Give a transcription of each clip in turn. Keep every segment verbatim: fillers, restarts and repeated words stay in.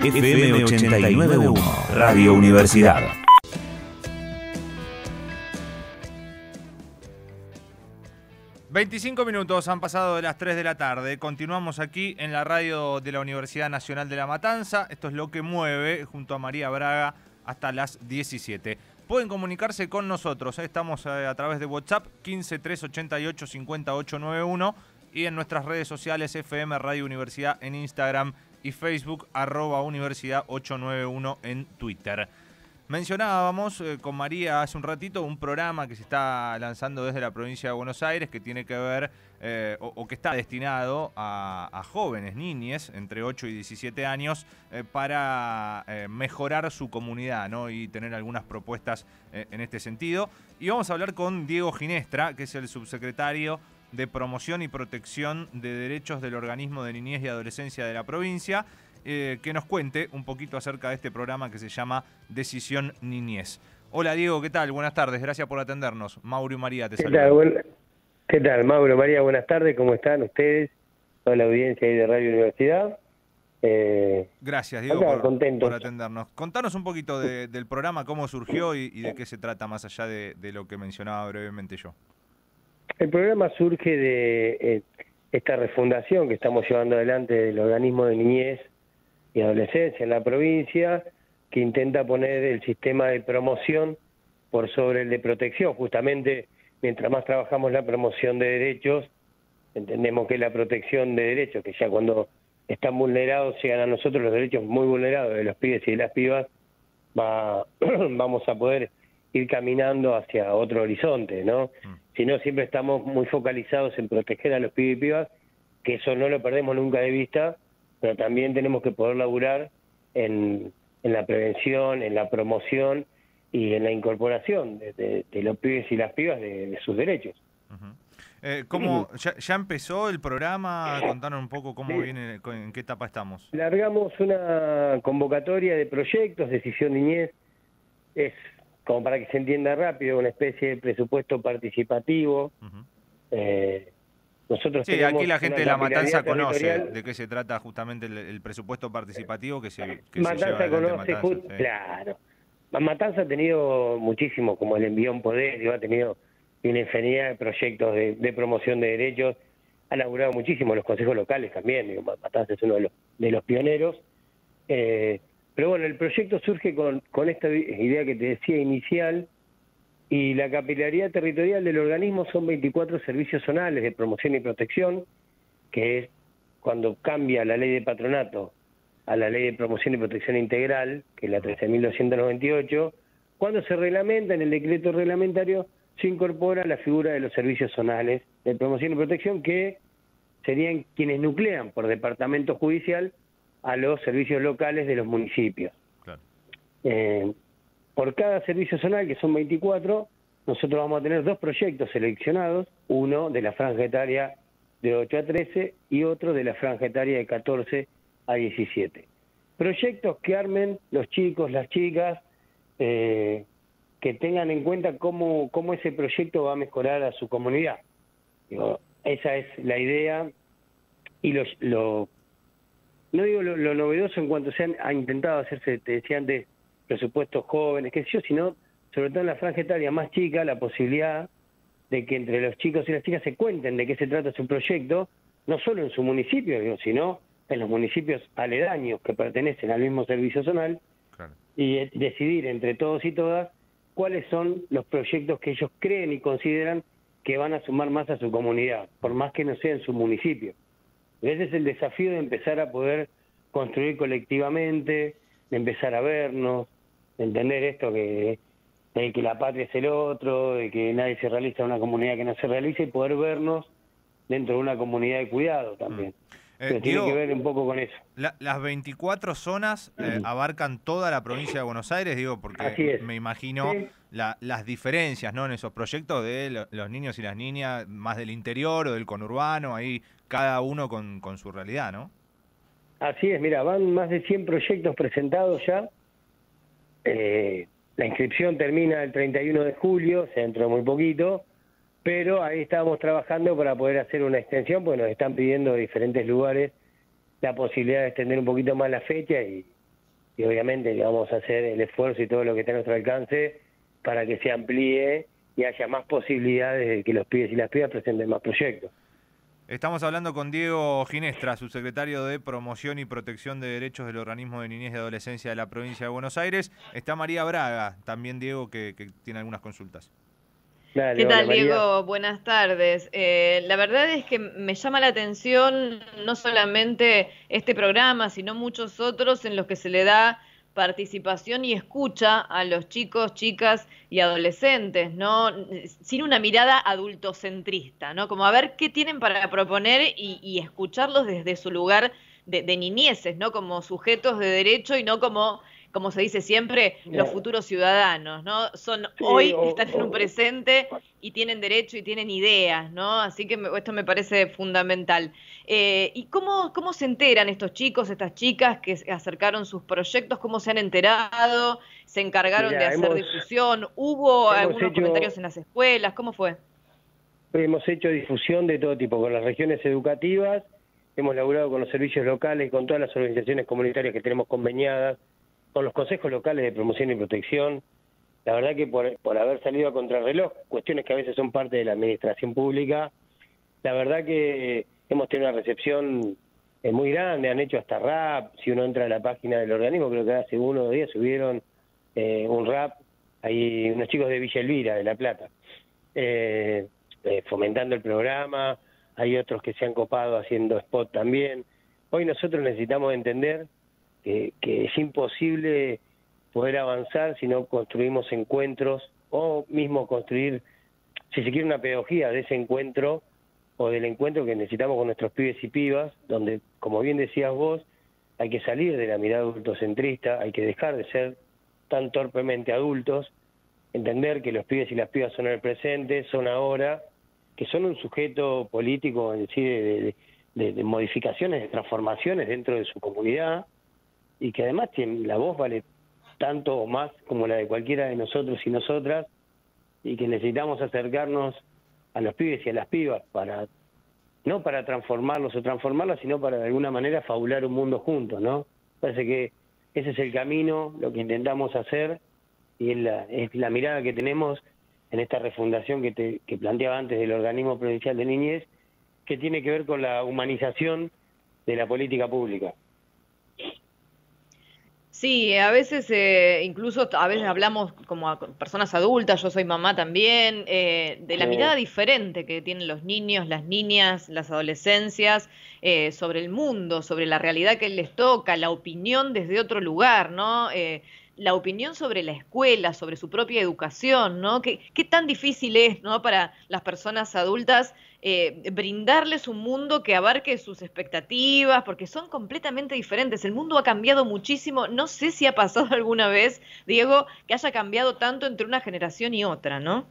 F M ochenta y nueve punto uno, Radio Universidad. veinticinco minutos han pasado de las tres de la tarde. Continuamos aquí en la radio de la Universidad Nacional de La Matanza. Esto es Lo que Mueve, junto a María Braga, hasta las diecisiete. Pueden comunicarse con nosotros. ¿eh? Estamos eh, a través de WhatsApp quince tres ochenta y ocho cincuenta y ocho noventa y uno y en nuestras redes sociales F M Radio Universidad en Instagram y Facebook, arroba Universidad ochocientos noventa y uno en Twitter. Mencionábamos eh, con María hace un ratito un programa que se está lanzando desde la provincia de Buenos Aires que tiene que ver eh, o, o que está destinado a, a jóvenes, niñes entre ocho y diecisiete años eh, para eh, mejorar su comunidad, ¿no? Y tener algunas propuestas eh, en este sentido. Y vamos a hablar con Diego Ginestra, que es el subsecretario de Promoción y Protección de Derechos del Organismo de Niñez y Adolescencia de la provincia, Eh, que nos cuente un poquito acerca de este programa que se llama Decisión Niñez. Hola Diego, ¿qué tal? Buenas tardes, gracias por atendernos. Mauro y María te saludan. ¿Qué tal? Buen... ¿Qué tal, Mauro, María? Buenas tardes, ¿cómo están ustedes? Toda la audiencia ahí de Radio Universidad. Eh... Gracias, Diego, acá, por, contento. por atendernos. Contanos un poquito de, del programa, cómo surgió y, y de qué se trata, más allá de, de lo que mencionaba brevemente yo. El programa surge de eh, esta refundación que estamos llevando adelante del organismo de niñez y adolescencia en la provincia, que intenta poner el sistema de promoción por sobre el de protección. Justamente, mientras más trabajamos la promoción de derechos, entendemos que la protección de derechos, que ya cuando están vulnerados, llegan a nosotros los derechos muy vulnerados de los pibes y de las pibas, va, vamos a poder ir caminando hacia otro horizonte, ¿no? Mm. Si no, siempre estamos muy focalizados en proteger a los pibes y pibas, que eso no lo perdemos nunca de vista, pero también tenemos que poder laburar en, en la prevención, en la promoción y en la incorporación de, de, de los pibes y las pibas de, de sus derechos. Uh-huh. eh, ¿cómo, ya, ¿Ya empezó el programa? Contanos un poco cómo sí. viene, en qué etapa estamos. Largamos una convocatoria de proyectos, Decisión Niñez, es como para que se entienda rápido, una especie de presupuesto participativo. Uh-huh. eh, Nosotros sí, aquí la gente de La Matanza conoce de qué se trata justamente el, el presupuesto participativo que se, que Matanza se lleva conoce, Matanza, just, sí. Claro. Matanza ha tenido muchísimo, como el Envión Poder, ha tenido una infinidad de proyectos de, de promoción de derechos, ha laburado muchísimo los consejos locales también, digo, Matanza es uno de los, de los pioneros. Eh, pero bueno, el proyecto surge con, con esta idea que te decía inicial, y la capilaridad territorial del organismo son veinticuatro servicios zonales de promoción y protección, que es cuando cambia la ley de patronato a la ley de promoción y protección integral, que es la trece mil doscientos noventa y ocho, cuando se reglamenta en el decreto reglamentario, se incorpora la figura de los servicios zonales de promoción y protección, que serían quienes nuclean por departamento judicial a los servicios locales de los municipios. Claro. Eh, Por cada servicio zonal, que son veinticuatro, nosotros vamos a tener dos proyectos seleccionados, uno de la franja etaria de ocho a trece y otro de la franja etaria de catorce a diecisiete. Proyectos que armen los chicos, las chicas, eh, que tengan en cuenta cómo, cómo ese proyecto va a mejorar a su comunidad. Digo, esa es la idea y lo, lo no digo lo, lo novedoso en cuanto se han, ha intentado hacerse, te decía antes, presupuestos jóvenes, qué sé yo, sino sobre todo en la franja etaria más chica, la posibilidad de que entre los chicos y las chicas se cuenten de qué se trata su proyecto, no solo en su municipio, digo, sino en los municipios aledaños que pertenecen al mismo servicio zonal, claro. Y decidir entre todos y todas cuáles son los proyectos que ellos creen y consideran que van a sumar más a su comunidad, por más que no sea en su municipio. Ese es el desafío de empezar a poder construir colectivamente, de empezar a vernos, de entender esto que, de que la patria es el otro, de que nadie se realiza en una comunidad que no se realiza, y poder vernos dentro de una comunidad de cuidado también. Mm. Eh, Pero tiene digo, que ver un poco con eso. La, las veinticuatro zonas eh, mm. abarcan toda la provincia de Buenos Aires, digo, porque me imagino sí. la, las diferencias, ¿no?, en esos proyectos de lo, los niños y las niñas, más del interior o del conurbano, ahí cada uno con, con su realidad, ¿no? Así es, mira, van más de cien proyectos presentados ya. Eh, la inscripción termina el treinta y uno de julio, o sea, dentro de muy poquito, pero ahí estábamos trabajando para poder hacer una extensión, porque nos están pidiendo de diferentes lugares la posibilidad de extender un poquito más la fecha y, y obviamente que vamos a hacer el esfuerzo y todo lo que está a nuestro alcance para que se amplíe y haya más posibilidades de que los pibes y las pibas presenten más proyectos. Estamos hablando con Diego Ginestra, subsecretario de Promoción y Protección de Derechos del Organismo de Niñez y Adolescencia de la Provincia de Buenos Aires. Está María Braga, también Diego, que, que tiene algunas consultas. Dale, ¿Qué tal, hola, Diego? Buenas tardes. Eh, la verdad es que me llama la atención no solamente este programa, sino muchos otros en los que se le da participación y escucha a los chicos, chicas y adolescentes, ¿no? Sin una mirada adultocentrista, ¿no? Como a ver qué tienen para proponer y, y escucharlos desde su lugar de, de niñeces, ¿no? Como sujetos de derecho y no como, como se dice siempre, los futuros ciudadanos, ¿no? Son sí, hoy, o, están en un presente y tienen derecho y tienen ideas, ¿no? Así que me, esto me parece fundamental. Eh, ¿Y cómo, cómo se enteran estos chicos, estas chicas que acercaron sus proyectos? ¿Cómo se han enterado? ¿Se encargaron Mira, de hacer hemos, difusión? ¿Hubo algunos hecho, comentarios en las escuelas? ¿Cómo fue? Hemos hecho difusión de todo tipo, con las regiones educativas, hemos laburado con los servicios locales, con todas las organizaciones comunitarias que tenemos conveniadas, con los consejos locales de promoción y protección. La verdad que por, por haber salido a contrarreloj, cuestiones que a veces son parte de la administración pública, la verdad que hemos tenido una recepción eh, muy grande, han hecho hasta rap, si uno entra a la página del organismo, creo que hace uno o dos días subieron eh, un rap, hay unos chicos de Villa Elvira, de La Plata, eh, eh, fomentando el programa, hay otros que se han copado haciendo spot también. Hoy nosotros necesitamos entender que, que es imposible poder avanzar si no construimos encuentros o mismo construir, si se quiere, una pedagogía de ese encuentro o del encuentro que necesitamos con nuestros pibes y pibas, donde, como bien decías vos, hay que salir de la mirada adultocentrista, hay que dejar de ser tan torpemente adultos, entender que los pibes y las pibas son el presente, son ahora, que son un sujeto político en sí de, de, de, de modificaciones, de transformaciones dentro de su comunidad, y que además tienen, la voz vale tanto o más como la de cualquiera de nosotros y nosotras, y que necesitamos acercarnos a los pibes y a las pibas para, no para transformarlos o transformarlas, sino para de alguna manera fabular un mundo juntos, ¿no? Parece que ese es el camino, lo que intentamos hacer, y es la, es la mirada que tenemos en esta refundación que, te, que planteaba antes del Organismo Provincial de Niñez, que tiene que ver con la humanización de la política pública. Sí, a veces, eh, incluso a veces hablamos como a personas adultas, yo soy mamá también, eh, de la sí. mirada diferente que tienen los niños, las niñas, las adolescencias, eh, sobre el mundo, sobre la realidad que les toca, la opinión desde otro lugar, ¿no? Eh, la opinión sobre la escuela, sobre su propia educación, ¿no? ¿Qué, qué tan difícil es, ¿no? Para las personas adultas eh, brindarles un mundo que abarque sus expectativas, porque son completamente diferentes. El mundo ha cambiado muchísimo. No sé si ha pasado alguna vez, Diego, que haya cambiado tanto entre una generación y otra, ¿no?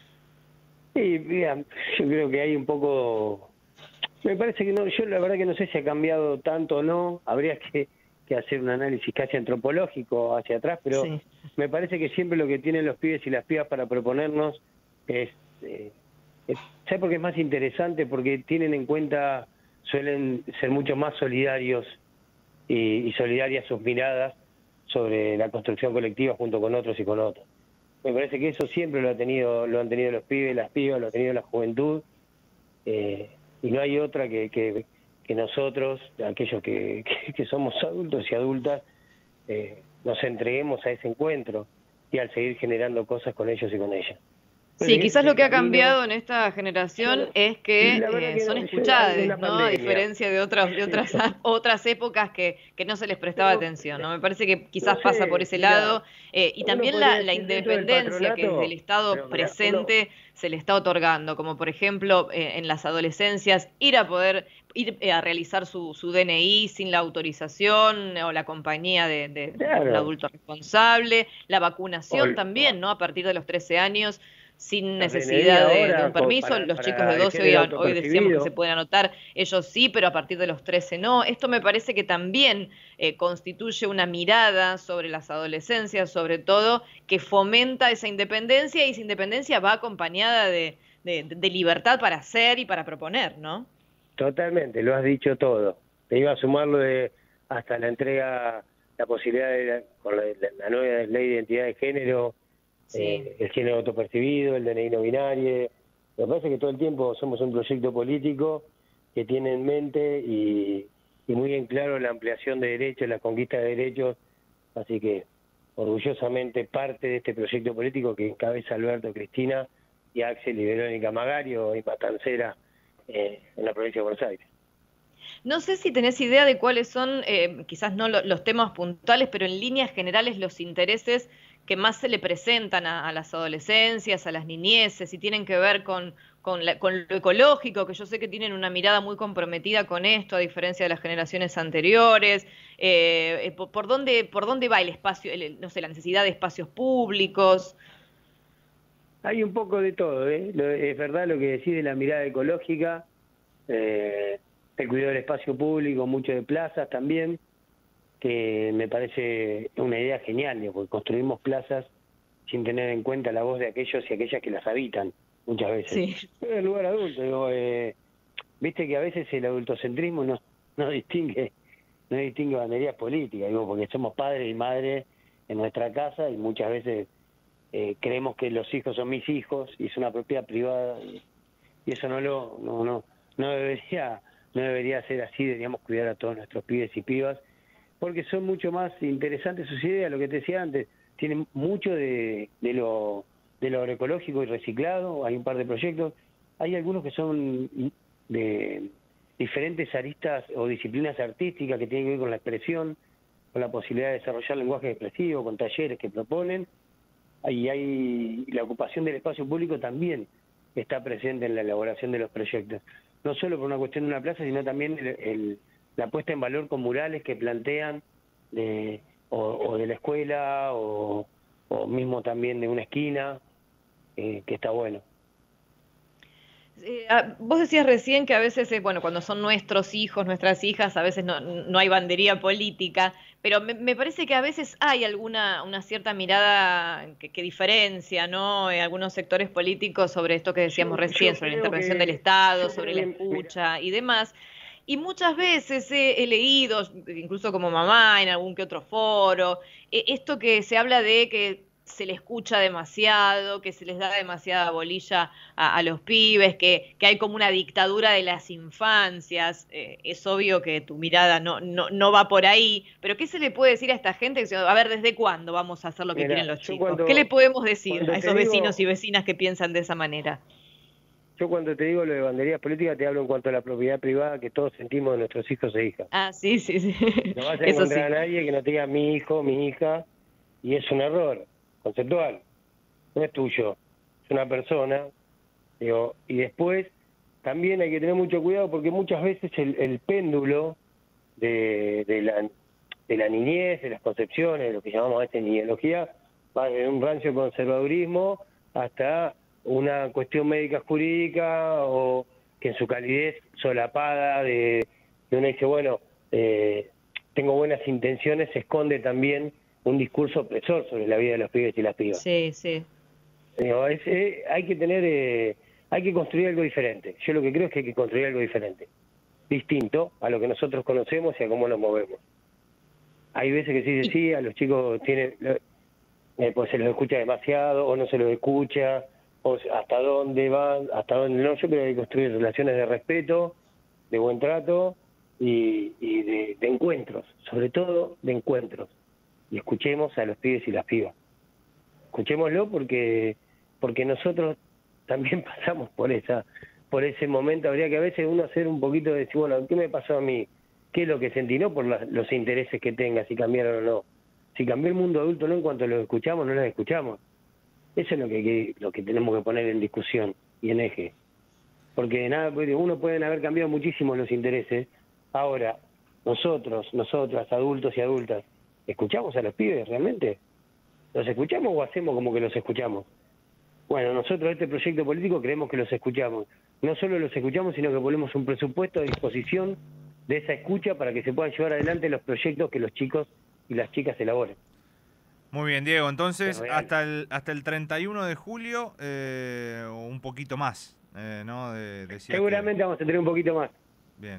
Sí, mira, yo creo que hay un poco... Me parece que no, yo la verdad que no sé si ha cambiado tanto o no. Habría que... que hacer un análisis casi antropológico hacia atrás, pero sí. me parece que siempre lo que tienen los pibes y las pibas para proponernos es, eh, es ¿sabes por qué es más interesante? Porque tienen en cuenta, suelen ser mucho más solidarios y, y solidarias sus miradas sobre la construcción colectiva junto con otros y con otros. Me parece que eso siempre lo ha tenido, lo han tenido los pibes, las pibas, lo ha tenido la juventud, eh, y no hay otra que... que que nosotros, aquellos que, que, que somos adultos y adultas, eh, nos entreguemos a ese encuentro y al seguir generando cosas con ellos y con ellas. Sí, Pero quizás lo que ha cambiado en esta generación claro, es que, eh, que son no, escuchadas, ¿no? Pandemia. A diferencia de otras de otras otras épocas que, que no se les prestaba Pero, atención, ¿no? Me parece que quizás no sé, pasa por ese mira, lado. Eh, y también la, la independencia que desde el Estado Pero, mira, presente uno... se le está otorgando, como por ejemplo eh, en las adolescencias, ir a poder ir eh, a realizar su, su D N I sin la autorización o la compañía de, de, claro. de un adulto responsable, la vacunación o, también, ¿no? A partir de los trece años, sin necesidad de, de un permiso. Para, los chicos de doce hoy, hoy decíamos que se pueden anotar, ellos sí, pero a partir de los trece no. Esto me parece que también eh, constituye una mirada sobre las adolescencias, sobre todo, que fomenta esa independencia, y esa independencia va acompañada de, de, de libertad para hacer y para proponer, ¿no? Totalmente, lo has dicho todo. Te iba a sumar lo de hasta la entrega la posibilidad de, la, con la, la nueva ley de identidad de género, sí. eh, el género autopercibido, el D N I no binario. Me parece que todo el tiempo somos un proyecto político que tiene en mente y, y muy en claro la ampliación de derechos, la conquista de derechos, así que orgullosamente parte de este proyecto político que encabeza Alberto, Cristina y Axel y Verónica Magario y Matancera eh, en la provincia de Buenos Aires. No sé si tenés idea de cuáles son, eh, quizás no lo, los temas puntuales, pero en líneas generales los intereses que más se le presentan a, a las adolescencias, a las niñeces, y tienen que ver con, con, la, con lo ecológico, que yo sé que tienen una mirada muy comprometida con esto, a diferencia de las generaciones anteriores. Eh, por, por, dónde, ¿Por dónde va el espacio, el, no sé, la necesidad de espacios públicos? Hay un poco de todo, ¿eh? Lo, es verdad lo que decís de la mirada ecológica, eh, el cuidado del espacio público, mucho de plazas también, que me parece una idea genial, ¿no? Porque construimos plazas sin tener en cuenta la voz de aquellos y aquellas que las habitan, muchas veces. Sí. En el lugar adulto, digo, eh, viste que a veces el adultocentrismo no, no distingue no distingue banderías políticas, digo, porque somos padres y madres en nuestra casa y muchas veces eh, creemos que los hijos son mis hijos y es una propiedad privada y, y eso no lo no no no debería no debería ser así. Deberíamos cuidar a todos nuestros pibes y pibas porque son mucho más interesantes sus ideas, lo que te decía antes, tienen mucho de, de lo de lo agroecológico y reciclado. Hay un par de proyectos, hay algunos que son de diferentes aristas o disciplinas artísticas que tienen que ver con la expresión, con la posibilidad de desarrollar lenguaje expresivo, con talleres que proponen. Ahí hay la ocupación del espacio público también está presente en la elaboración de los proyectos, no solo por una cuestión de una plaza, sino también el, el, la puesta en valor con murales que plantean de, o, o de la escuela o, o mismo también de una esquina, eh, que está bueno. Eh, vos decías recién que a veces, eh, bueno, cuando son nuestros hijos, nuestras hijas, a veces no, no hay bandería política, pero me, me parece que a veces hay alguna una cierta mirada que, que diferencia, ¿no? En algunos sectores políticos sobre esto que decíamos yo, recién, yo sobre la intervención que, del Estado, sobre la escucha mira. y demás. Y muchas veces he, he leído, incluso como mamá, en algún que otro foro, eh, esto que se habla de que se le escucha demasiado, que se les da demasiada bolilla a, a los pibes, que, que hay como una dictadura de las infancias. Eh, es obvio que tu mirada no, no, no va por ahí, pero ¿qué se le puede decir a esta gente? A ver, ¿desde cuándo vamos a hacer lo que Mira, quieren los chicos? Cuando, ¿Qué le podemos decir a esos digo, vecinos y vecinas que piensan de esa manera? Yo cuando te digo lo de banderías políticas te hablo en cuanto a la propiedad privada que todos sentimos de nuestros hijos e hijas. Ah, sí, sí, sí. No vas a Eso encontrar sí. a nadie que no te diga mi hijo, mi hija, y es un error conceptual, no es tuyo, es una persona, digo, y después también hay que tener mucho cuidado porque muchas veces el, el péndulo de, de, la, de la niñez, de las concepciones, de lo que llamamos a veces ideología, va de un rancio conservadurismo hasta una cuestión médica jurídica o que en su calidez solapada de, de uno dice, bueno, eh, tengo buenas intenciones, se esconde también un discurso opresor sobre la vida de los pibes y las pibas. Sí, sí. Digo, es, eh, hay que tener, eh, hay que construir algo diferente. Yo lo que creo es que hay que construir algo diferente, distinto a lo que nosotros conocemos y a cómo nos movemos. Hay veces que sí dice sí, a los chicos tienen, eh, pues se los escucha demasiado o no se los escucha, o hasta dónde van, hasta dónde no. Yo creo que hay que construir relaciones de respeto, de buen trato y, y de, de encuentros, sobre todo de encuentros. Y escuchemos a los pibes y las pibas. Escuchémoslo porque porque nosotros también pasamos por esa por ese momento. Habría que a veces uno hacer un poquito de decir, bueno, ¿qué me pasó a mí? ¿Qué es lo que sentí? No por la, los intereses que tenga, si cambiaron o no. Si cambió el mundo adulto no en cuanto los escuchamos, no los escuchamos. Eso es lo que, que lo que tenemos que poner en discusión y en eje. Porque nada, uno pueden haber cambiado muchísimo los intereses. Ahora, nosotros, nosotras, adultos y adultas, ¿escuchamos a los pibes realmente? ¿Los escuchamos o hacemos como que los escuchamos? Bueno, nosotros este proyecto político creemos que los escuchamos. No solo los escuchamos, sino que ponemos un presupuesto a disposición de esa escucha para que se puedan llevar adelante los proyectos que los chicos y las chicas elaboren. Muy bien, Diego. Entonces, hasta el hasta el treinta y uno de julio, eh, un poquito más, eh, ¿no? De, Seguramente que... vamos a tener un poquito más. Bien.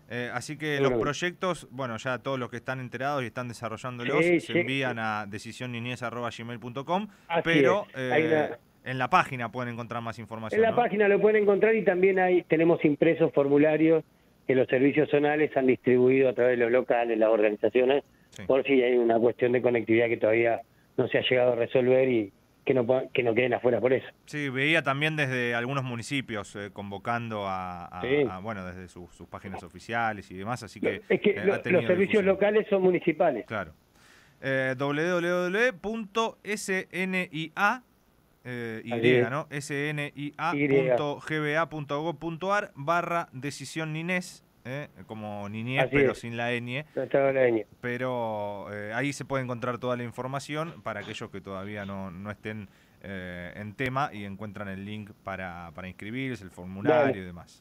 Eh, así que los proyectos, bueno, ya todos los que están enterados y están desarrollándolos sí, se sí. envían a decisión niñez arroba gmail punto com, Así pero es. eh, Una... en la página pueden encontrar más información. En la ¿no? página lo pueden encontrar y también hay tenemos impresos formularios que los servicios zonales han distribuido a través de los locales, las organizaciones, sí. por si hay una cuestión de conectividad que todavía no se ha llegado a resolver y que no que no queden afuera por eso. Sí, veía también desde algunos municipios eh, convocando a, a, sí. a, bueno, desde sus, sus páginas oficiales y demás, así que... Es que eh, lo, los servicios difusión. locales son municipales. Claro. Eh, doble u doble u doble u punto S N I A, eh, Y, ¿no? S N I A punto G B A punto gob punto ar barra decisión ninés. Eh, como niñez, Así pero es. sin la ñ. No la ñ. Pero eh, ahí se puede encontrar toda la información para aquellos que todavía no, no estén eh, en tema y encuentran el link para, para inscribirse, el formulario Dale. y demás.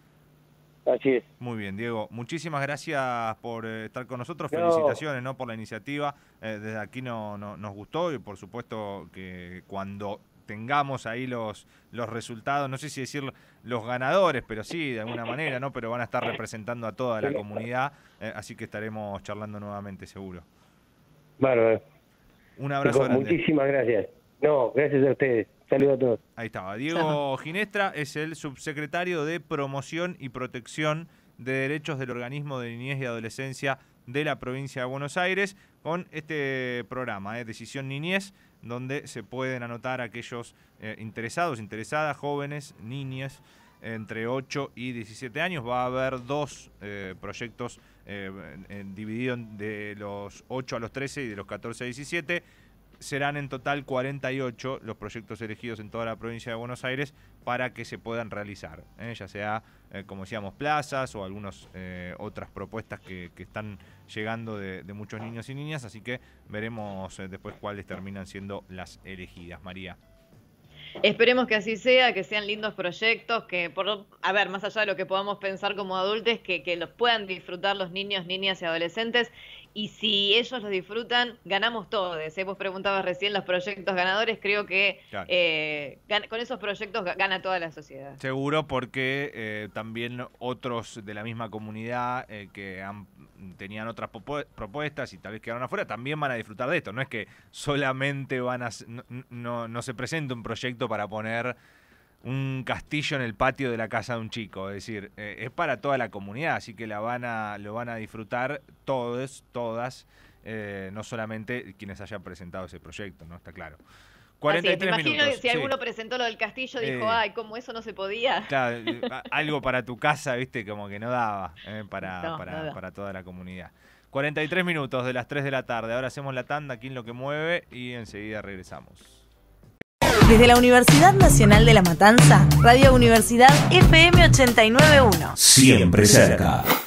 Así es. Muy bien, Diego. Muchísimas gracias por eh, estar con nosotros. No. Felicitaciones, ¿no? por la iniciativa. Eh, desde aquí no, no, nos gustó y por supuesto que cuando tengamos ahí los los resultados, no sé si decir los ganadores, pero sí, de alguna manera, ¿no? Pero van a estar representando a toda la comunidad, eh, así que estaremos charlando nuevamente, seguro. Bárbaro. Un abrazo grande. Muchísimas gracias. No, gracias a ustedes. Saludos a todos. Ahí estaba. Diego Ginestra es el subsecretario de Promoción y Protección de Derechos del Organismo de Niñez y Adolescencia de la provincia de Buenos Aires, con este programa, eh, Decisión Niñez, donde se pueden anotar aquellos eh, interesados, interesadas, jóvenes, niñas, entre ocho y diecisiete años. Va a haber dos eh, proyectos eh, divididos de los ocho a los trece y de los catorce a diecisiete. Serán en total cuarenta y ocho los proyectos elegidos en toda la provincia de Buenos Aires para que se puedan realizar, ¿eh? ya sea, eh, como decíamos, plazas o algunas eh, otras propuestas que, que están llegando de, de muchos niños y niñas, así que veremos eh, después cuáles terminan siendo las elegidas, María. Esperemos que así sea, que sean lindos proyectos, que, por a ver, más allá de lo que podamos pensar como adultos, que, que los puedan disfrutar los niños, niñas y adolescentes. Y si ellos los disfrutan, ganamos todos. ¿eh? Vos preguntabas recién los proyectos ganadores, creo que claro. eh, con esos proyectos gana toda la sociedad. Seguro, porque eh, también otros de la misma comunidad eh, que han, tenían otras propuestas y tal vez quedaron afuera, también van a disfrutar de esto. No es que solamente van a no, no, no se presenta un proyecto para poner un castillo en el patio de la casa de un chico, es decir, eh, es para toda la comunidad, así que la van a, lo van a disfrutar todos, todas, eh, no solamente quienes hayan presentado ese proyecto, ¿no? Está claro. cuarenta y tres así es, me imagino minutos. Que si sí. alguno presentó lo del castillo, dijo, eh, ay, ¿cómo eso no se podía? Claro, algo para tu casa, viste, como que no daba eh, para, no, para, no para toda la comunidad. cuarenta y tres minutos de las tres de la tarde, ahora hacemos la tanda aquí en Lo que Mueve y enseguida regresamos. Desde la Universidad Nacional de La Matanza, Radio Universidad F M ochenta y nueve punto uno. Siempre cerca.